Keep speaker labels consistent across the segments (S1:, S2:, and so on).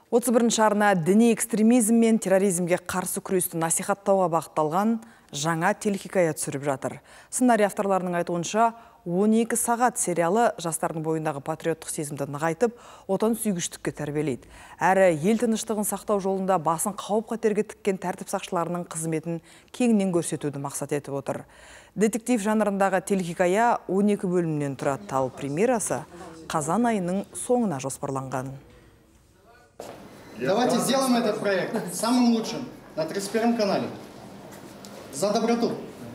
S1: 31 арна діни экстремизм мен терроризмге қарсы күресті насихаттауға бағытталған жаңа телехикая түсіріп жатыр. Сценарий авторларының айтуынша 12 сағат сериалы жастардың бойындағы патриоттық сезімді нығайтып, отан сүйгіштікке тәрбиелейді. Әрі ел тыныштығын сақтау жолында басын қауіп-қатерге тіккен тәртіп сақшыларының қызметін кеңінен көрсетуді мақсат етіп отыр. Детектив жанрындағы телехикая 12 бөлімнен тұрады. Ал премьерасы қазан айының соңына жоспарланған.
S2: Давайте сделаем этот проект самым лучшим на 31 канале. За доброту.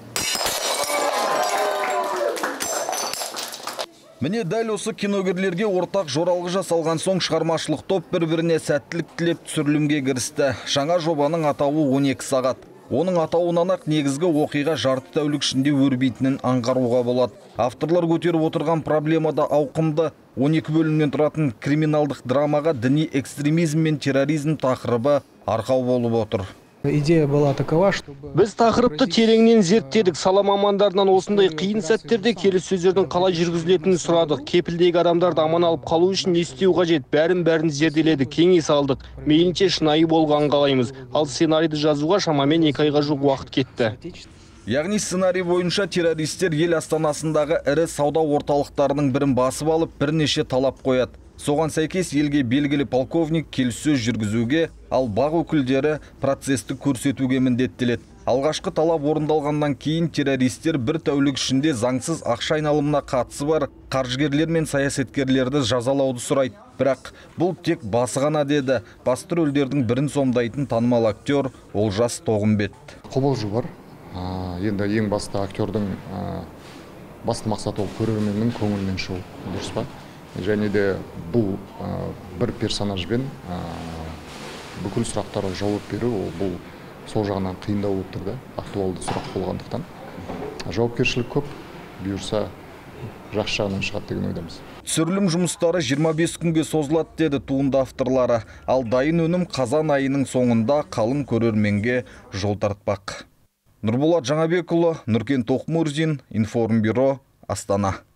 S3: Міне дәл осы киногерлерге ортақ жоралғы жасалған соң шығармашылық топ бір-біріне сәттілік тілеп түсірілімге кірісті. Жаңа жобаның атауы 12 сағат. Оның атауынан-ақ негізгі оқиға жарты тәулік ішінде өрбейтінін аңғаруға болады. Авторлар көтеріп отырған проблемада ауқымды 12 бөлімнен тұратын криминалдық драмаға діни экстремизм мен терроризм тақырыбы арқау болып отыр.
S4: Идея была такова, чтобы...
S5: Біз тақырыпты тереңнен зерттедік. Сала мамандарынан осындай қиын сәттерде келіссөздердің қалай жүргізілетінін сұрадық. Кепілдегі адамдарды аман алып қалу үшін не істеу қажет? Бәрін зерделедік, кеңес алдық. Мейлінше шынайы болған қалаймыз. Ал сценарийді жазуға шамамен 2 айға жуық уақыт кетті.
S3: Яғни сценарий бойынша террористер ел астанасындағы ірі сауда орталықтарының бірін басып алып, бірнеше талап қояды. Соған сәйкес елге белгілі полковник келіссөз жүргізуге, ал бақ өкілдері процесті көрсетуге міндеттеледі. Алғашқы талап орындалғаннан кейін террористер бір тәулік ішінде заңсыз ақша айналымына қатысы бар қаржыгерлер мен саясаткерлерді жазалауды сұрайды. Бірақ бұл тек басы ғана деді басты рөлдердің бірін сомдайтын танымал актер Олжас Тоғымбет.
S6: Қобалжу бар. Енді ең басты актердің басты мақсаты ол көрерменнің көңілінен шығу, дұрыс па? Және де бұл бір персонажбен бүкіл сұрақтарға жауап беру, бұл сол жағынан қиындау болып тұрды, актуалды сұрақ болғандықтан. Жауапкершілік көп, бұйырса жақсы жағынан шығады деген ойдамыз.
S3: Түсірілім жұмыстары 25 күнге созылады деді туынды авторлары. Ал дайын өнім қазан айының соңында қалың көрерменге жол тартпақ. Нұрболат Жаңабекұлы, Нұркен Тоқмурзин, Информбюро, Астана.